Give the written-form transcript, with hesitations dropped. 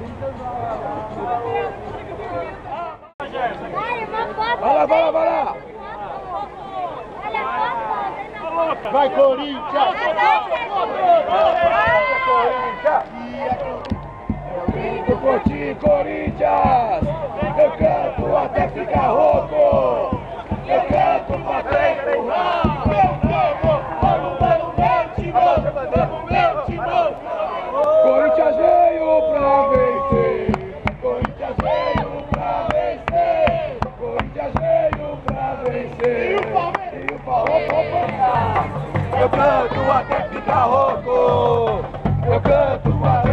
Vai lá, vai lá, vai lá! Vai, Corinthians! Do Portinho, Corinthians! Eu canto até ficar rouco! Eu canto pra trás empurrar! Corinthians veio pra vencer! Corinthians veio pra vencer! Corinthians veio pra vencer! E o Palmeiras! Eu canto até ficar rouco! Eu canto até